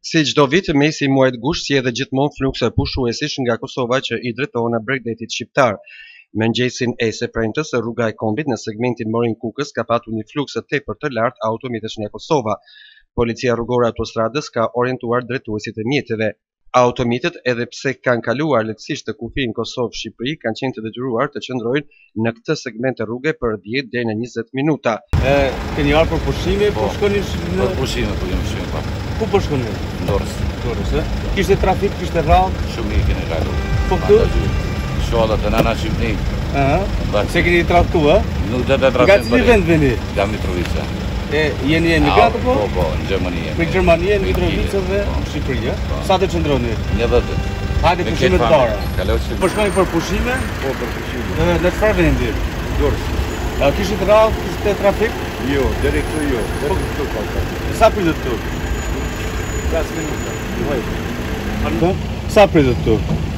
Si çdo vit, mesi i muajit gusht sjellë gjithmonë flukse pushuesish nga Kosova që i drejtohen Bregdetit shqiptar. Mëngjesin e së premtës, rruga e Kombit në segmentin Morin Kukës ka patur një fluks tepër të lartë automjetesh nga Kosova. Policia rrugore e autostradës ka orientuar drejtuesit e mjeteve. Automjetet, edhe pse kanë kaluar lehtësisht të kufijin Kosovë-Shqipëri, kanë qenë të detyruar të qëndrojnë në këtë segment të rruge për 10 deri në 20 minuta. Keni ardhur për pushime, po shkoni në për pushime, po jam shumë pa. Ku po shkoni? Dorës. Dorës, Kishte trafik, kishte rradh? Shumë i keni kaluar. Po këtu? Shola të nëna Shqipni. Se keni tradhtu, Nuk do të tradhtojmë. Nga cili vend veni? Nga Mitrovica. Jeni emigrantë po? Po, në Gjermani. Në Gjermani, në Mitrovica dhe në Shqipëri, Sa të qëndroni? 10 ditë. Hajde pushime të para. Po shkoni për pushime? Po, për pushime. Në çfarë vendi? Dorës. Kishte rradh, kishte trafik? Jo, deri këtu jo. Deri këtu pa trafik. Sa pritet këtu? 5 minuta. Sa pritet këtu?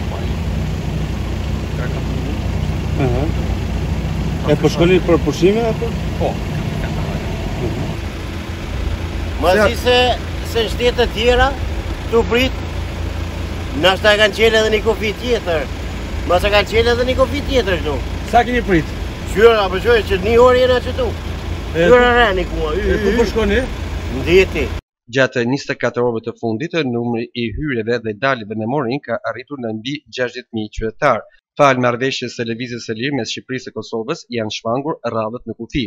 Po shkoni për pushime apo? Po. Masi se shtetet tjera të prit, nashta kanë qenë edhe një kofi tjetër. Masa kanë qenë edhe një kofi tjetër këtu. Sa keni prit? Qyra, apo qoj, që një orë jena qëtu. Qyra rani kua. Ku po shkoni? Ndjeti. Gjatë 24 orëve të fundit, numri i hyrjeve dhe daljeve në Morin ka arritur në mbi 60.000 qytetar. Fal marrëveshjes së lëvizjes së lirë mes Shqipërisë e Kosovës, janë shmangur radhët në kufi.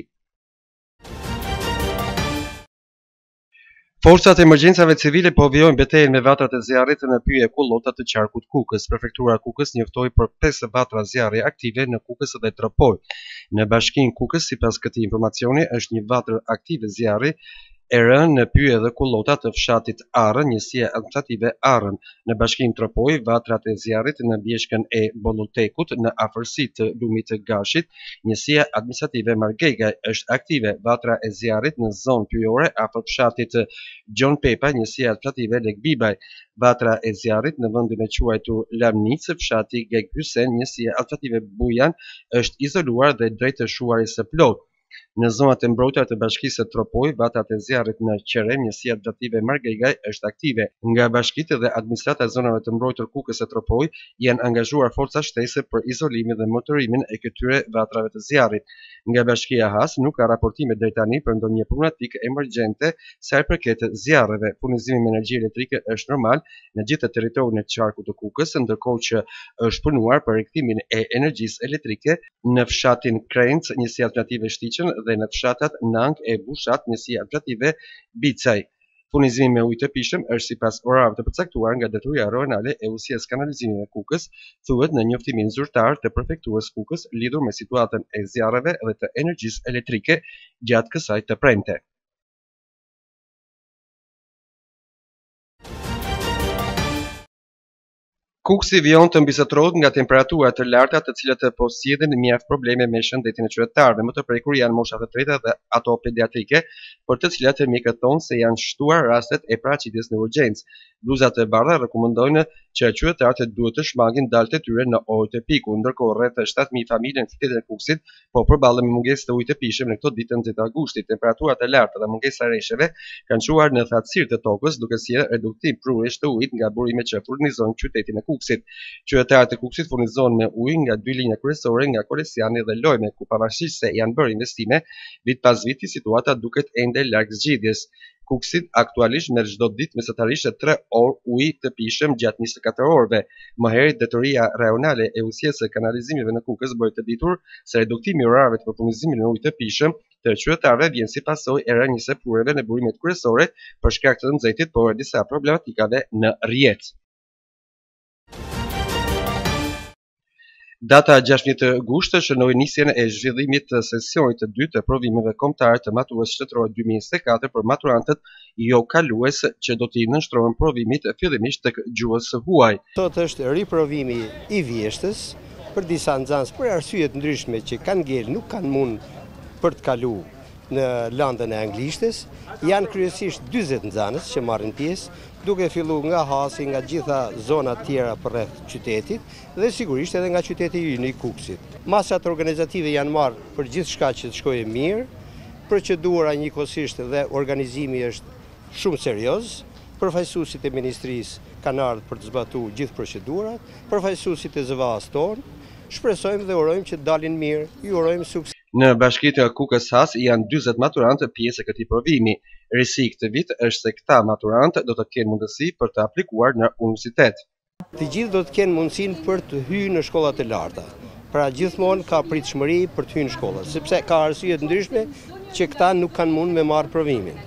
Forcat e emergjencave civile po vijojnë betejën me vatrat e zjarrit në pyje kullota të qarkut Kukës. Prefektura Kukës njoftoi për 5 vatra zjarri aktive në Kukës dhe Tropoj. Në bashkinë Kukës, sipas këtij informacioni, është një vatër aktive zjarri e rënë në pyje dhe kullota të fshatit Arën, njësia administrative Arën. Në bashkinë Tropoj, vatrat e zjarrit në bjeshkën e Bollutekut në afërsi të lumit të Gashit, njësia administrative Margegaj është aktive. Vatra e zjarrit në zonë pyjore afër fshatit Gjon Pepa, njësia administrative Lekbibaj. Vatra e zjarrit në vendin e quajtur Lamnicë, fshati Geg Hysen, njësia administrative Bujan, është izoluar dhe drejt të shuaris së plot. Në zonat e mbrojtura të bashkisë së Tropoj, vatrat e zjarrit në Qerem, njësia administrative Margegaj është aktive. Nga bashkitë dhe administrata e zonave të mbrojtur Kukës së Tropoj janë angazhuar forca shtesë për izolimin dhe monitorimin e këtyre vatrave të zjarrit. Nga bashkia Has nuk ka raportime deri tani për ndonjë problematikë emergjente sa i përket zjarreve. Furnizimi me energji elektrike është normal në gjithë territorin e qarkut të Kukës, ndërkohë që është punuar për rikthimin e energjisë elektrike në fshatin Krenc, njësia alternative Shtiqen, dhe në fshatat Nang e Bushat, njësia administrative Bicaj. Furnizimi me ujë të pishëm është sipas orarëve të përcaktuar nga Detyria Rajonale e Ujësisë Kanalizimit të Kukës, thuhet në njoftimin zyrtar të prefekturës Kukës lidhur me situatën e zjarreve dhe të energjisë elektrike gjatë kësaj të premte. Kuksi vijon të mbizotërohet nga temperaturat të larta, të cilat po sjellin mjaft probleme me shëndetin e qytetarëve. Më të prekur janë moshat e treta dhe ato pediatrike, për të cilat mjekët thonë se janë shtuar rastet e paraqitjes në urgjencë. Bluzat e bardha rekomandojnë që qytetarët duhet të shmangin dalët e tyre në orët e piku, ndërkohë rreth 7.000 familje në qytetin e Kukësit po përballen me mungesë të ujit të pishëm në këto ditë të nxehta agushtit. Temperaturat e larta dhe mungesa e rresheve kanë çuar në thatësirë të tokës, duke sjellë reduktim prurjesh të ujit nga burimet që furnizojnë qytetin e Kukësit. Qytetarët e Kukësit furnizohen me ujë nga dy linja kryesore, nga Kolesiani dhe Lojme, ku pavarësisht se janë bërë investime, vit pas viti situata duket ende larg zgjidhjes. Kukësit aktualisht merr çdo ditë mesatarisht 3 orë ujë të pishëm gjatë 24 orëve. Më herët Detyria Rajonale e Ujësisë së Kanalizimeve në Kukës bëri të ditur se reduktimi i orarëve të përfundimit në ujë të pishëm të qytetarëve vjen si pasojë e rënies së prurjeve në burimet kryesore për shkak të nxehtit, por edhe disa problematikave në rrjet. Data 16 gusht shënoi nisjen e zhvillimit të sesionit të dytë të provimeve kombëtare të maturës shtetërore 2024 për maturantët jo kalues që do t'i nënshtrohen provimit fillimisht tek gjuhës së huaj. Sot është riprovimi i vjeshtës për disa nxënës për arsye të ndryshme që kanë ngel, nuk kanë mund për të kalu në landën e anglishtes. Janë kryesisht 40 nxënës që marrin pjesë, duke fillu nga Hasi, nga gjitha zonat tjera përreth qytetit dhe sigurisht edhe nga qyteti ynë i Kukësit. Masat organizative janë marrë për gjithë shka që të shkojë mirë, procedura njëkohësisht dhe organizimi është shumë serioz, përfaqësuesit e ministrisë kanë ardhur për të zbatuar gjithë procedurat, përfaqësuesit e zëvas tonë, shpresojmë dhe urojmë që të dalin mirë, ju urojmë sukses. Në bashkitë e Kukës-Has janë 40 maturantë pjesë e këtij provimi. Risi këtë vit është se këta maturantë do të kenë mundësi për të aplikuar në universitet. Të gjithë do të kenë mundësinë për të hyrë në shkollat e larta. Pra gjithmonë ka pritshmëri për të hyrë në shkolla, sepse ka arsye të ndryshme që këta nuk kanë mund me marrë provimin.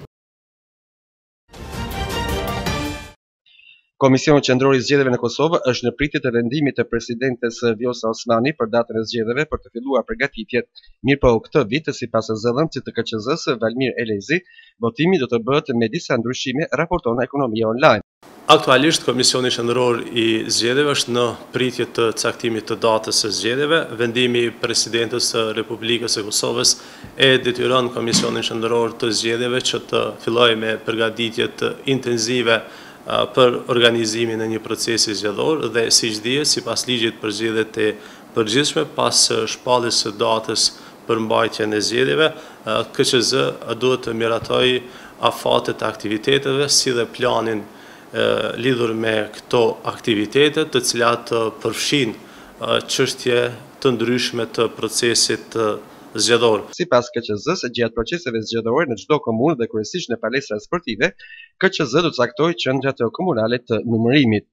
Komisioni Qendror i Zgjedhjeve në Kosovë është në pritje të vendimit të presidentes Vjosa Osmani për datën e zgjedhjeve për të filluar përgatitjet. Mirëpo këtë vit, sipas zëdhënësit të KQZ-s Valmir Elezi, votimi do të bëhet me disa ndryshime, raporton Ekonomia Online. Aktualisht, Komisioni Qendror i Zgjedhjeve është në pritje të caktimit të datës së zgjedhjeve. Vendimi i presidentes së Republikës së Kosovës e detyron Komisionin Qendror të Zgjedhjeve që të fillojë me përgatitjet intenzive për organizimin e një procesi zgjedhor dhe siç dihet, sipas ligjit për zgjedhjet e përgjithshme, pas shpalljes së datës për mbajtjen e zgjedhjeve, KQZ duhet të miratojë afatet e aktiviteteve si dhe planin lidhur me këto aktivitete, të cilat përfshin çështje të ndryshme të procesit zgjedhor. Sipas KQZ-s, gjatë proceseve zgjedhore në çdo komunë dhe kryesisht në palestra sportive, KQZ do të caktojë qendrat komunale të numërimit.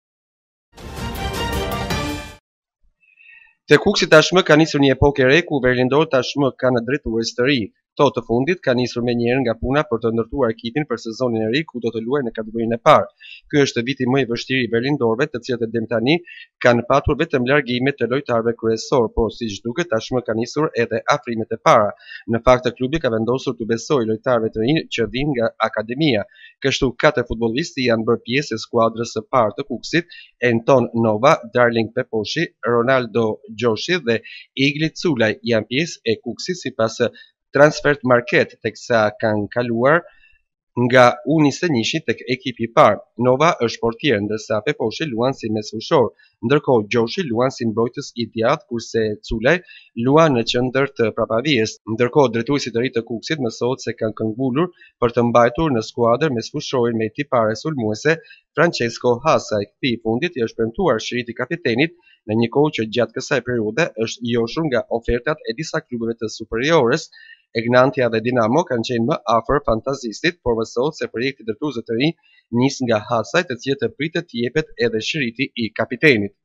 Te Kuksi tashmë ka nisur një epokë e re ku Verlindor tashmë kanë drejtues të ri. Këto të fundit ka nisur me njëherë nga puna për të ndërtuar ekipin për sezonin e ri ku do të luajë në kategorinë e parë. Ky është viti më i vështirë i Verlindorëve, të cilët deri tani kanë patur vetëm largime të lojtarëve kryesor, por siç duket tashmë ka nisur edhe afrimet e para. Në fakt klubi ka vendosur të besojë lojtarëve të rinj që vijnë nga akademia. Kështu 4 futbollistë janë bërë pjesë e skuadrës së parë të Kuksit: Anton Nova, Darling Peposhi, Ronaldo Gjoshi dhe Igli Culaj janë pjesë e Kuksit sipas Transfert Market, teksa kanë kaluar nga U21 tek ekipi i parë. Nova është portier, ndërsa Peposhi luan si mesfushor, ndërkohë Gjoshi luan si mbrojtës i djathtë, kurse Culaj luan në qendër të prapavijës. Ndërkohë drejtuesit të ri të Kuksit mësohet se kanë këmbgulur për të mbajtur në skuadër mesfushorin me tipare sulmuese Francesco Hasa. Këtij fundit i është premtuar shiriti kapitenit në një kohë që gjatë kësaj periudhe është i joshur nga ofertat e disa klubeve të superiores. Egnantia dhe Dinamo kanë qenë më afër fantazistit, por mësohet se projekti ndërtuesve të rinj nis nga Hasaj, të cilët pritet të jepet edhe shiriti i kapitenit.